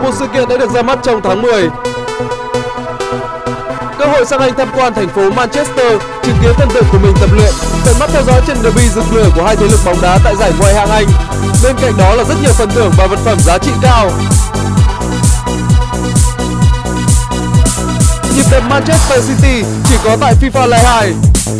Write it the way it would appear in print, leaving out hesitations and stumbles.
một sự kiện đã được ra mắt trong tháng 10. Cơ hội sang Anh tham quan thành phố Manchester, chứng kiến thần tượng của mình tập luyện, tận mắt theo dõi trận derby rực lửa của hai thế lực bóng đá tại giải Ngoại hạng Anh. Bên cạnh đó là rất nhiều phần thưởng và vật phẩm giá trị cao. Nhịp đập Manchester City chỉ có tại FIFA Live 2.